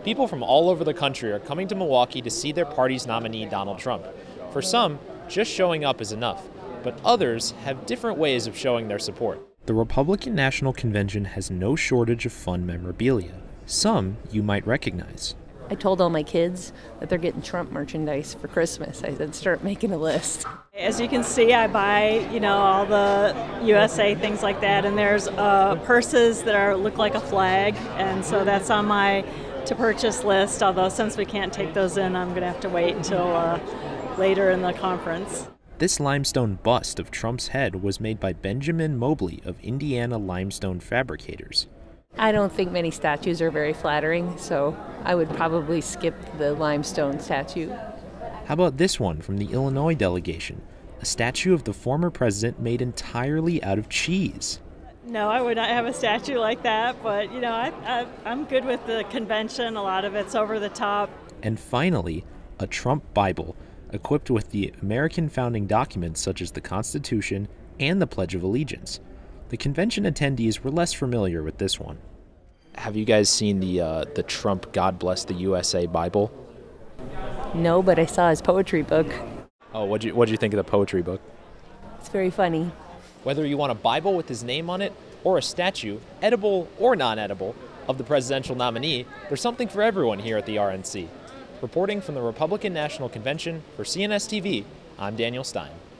People from all over the country are coming to Milwaukee to see their party's nominee, Donald Trump. For some, just showing up is enough, but others have different ways of showing their support. The Republican National Convention has no shortage of fun memorabilia. Some you might recognize. I told all my kids that they're getting Trump merchandise for Christmas. I said, start making a list. As you can see, I buy, all the USA, things like that, and there's purses that look like a flag, and so that's on my to-purchase list, although since we can't take those in, I'm going to have to wait until later in the conference. This limestone bust of Trump's head was made by Benjamin Mobley of Indiana Limestone Fabricators. I don't think many statues are very flattering, so I would probably skip the limestone statue. How about this one from the Illinois delegation? A statue of the former president made entirely out of cheese. No, I would not have a statue like that, but, I'm good with the convention. A lot of it's over the top. And finally, a Trump Bible, equipped with the American founding documents such as the Constitution and the Pledge of Allegiance. The convention attendees were less familiar with this one. Have you guys seen the Trump God Bless the USA Bible? No, but I saw his poetry book. Oh, what'd you think of the poetry book? It's very funny. Whether you want a Bible with his name on it or a statue, edible or non-edible, of the presidential nominee, there's something for everyone here at the RNC. Reporting from the Republican National Convention for CNS TV, I'm Daniel Stein.